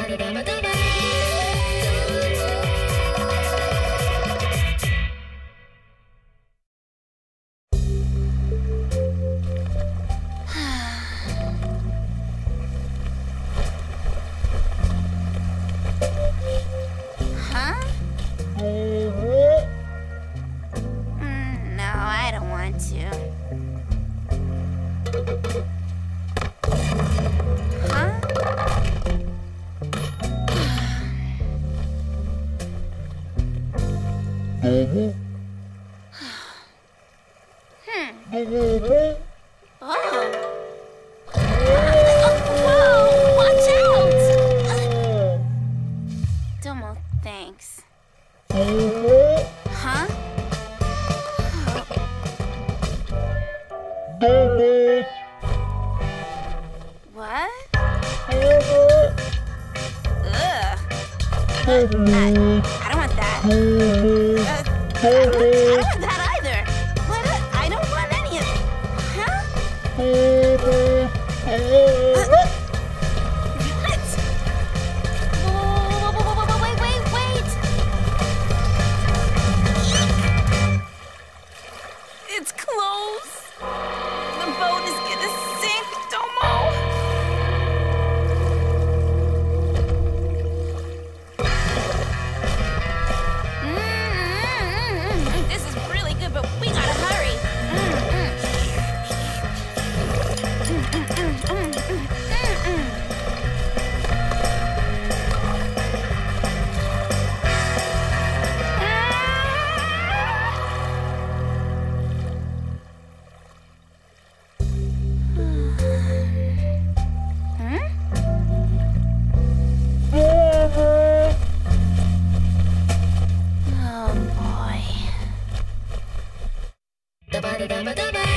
No, I don't want to. Huh? Oh. Whoa! Watch out! Domo, thanks. Huh? What? Ugh. I don't want that. I don't want that either. What? I don't want any of it. Huh? What? Whoa, wait. It's close. The boat is gonna sink, Domo. This is really good, but we gotta hurry. Oh boy.